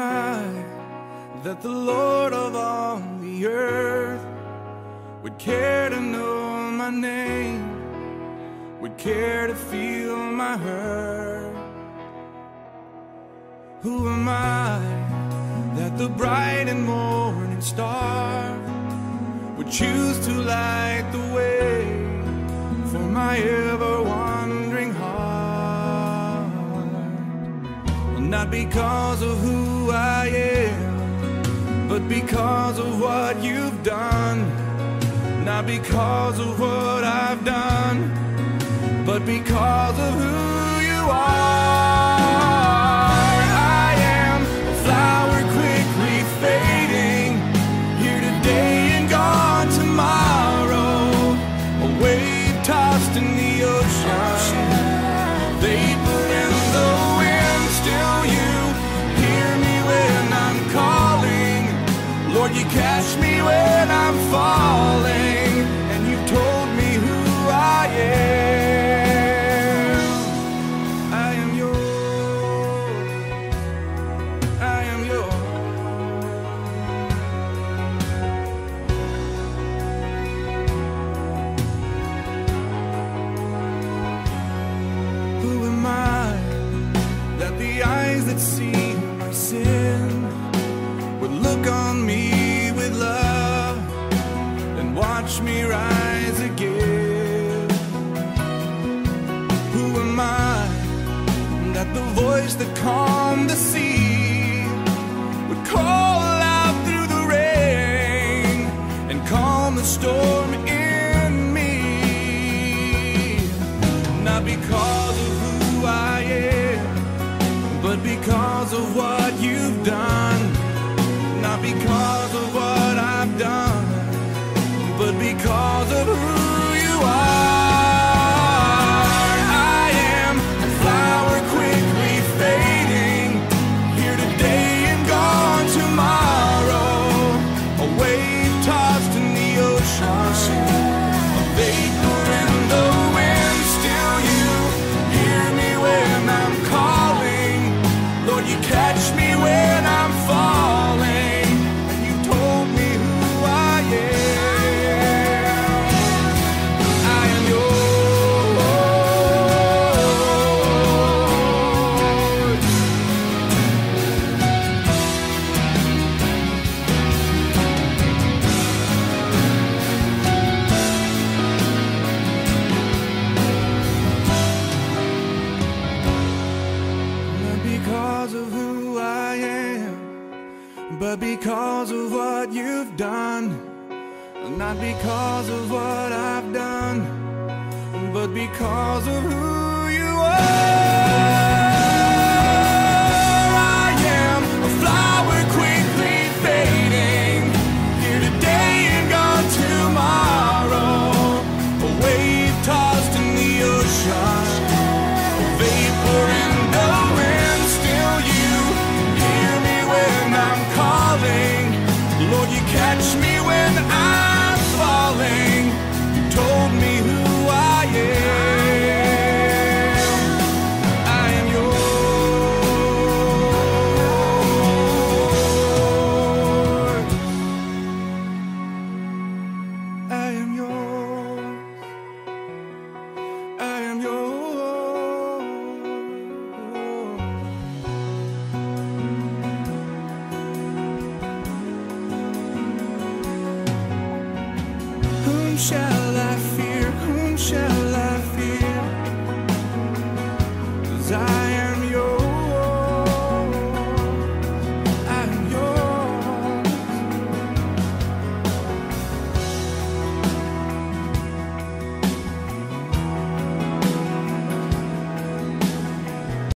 I that the Lord of all the earth would care to know my name, would care to feel my hurt? Who am I that the bright and morning star would choose to light the way for my ever-wandering heart? Well, not because of who I am, but because of what you've done. Not because of what I've done, but because of who you are. I am a flower quickly fading, here today and gone tomorrow, a wave tossed in the ocean, vapor in the wind. Still you hear me when I'm calling, Lord, you catch me when I'm falling, and you've told me who I am. I am yours, I am yours. Who am I that the eyes that see my sin would look on me with love and watch me rise again? Who am I that the voice that calmed the sea would call out through the rain and calm the storm in me? Not because of who I am, but because of what you've done. Not because of what I've done, but because of who you are. I am a flower quickly fading, here today and gone tomorrow, a wave tossed in the ocean, a vapor in the wind. Still you hear me when I'm calling, Lord, you catch me when I'm falling. But because of what you've done, not because of what I've done, but because of who you are. I am a flower quickly fading, here today and gone tomorrow, a wave tossed in the ocean, a vapor in the wind. Still you hear me when I'm calling, Lord, you catch me when I'm falling. You told me who I am. I am yours. I am yours. I am yours. Whom shall I fear? Whom shall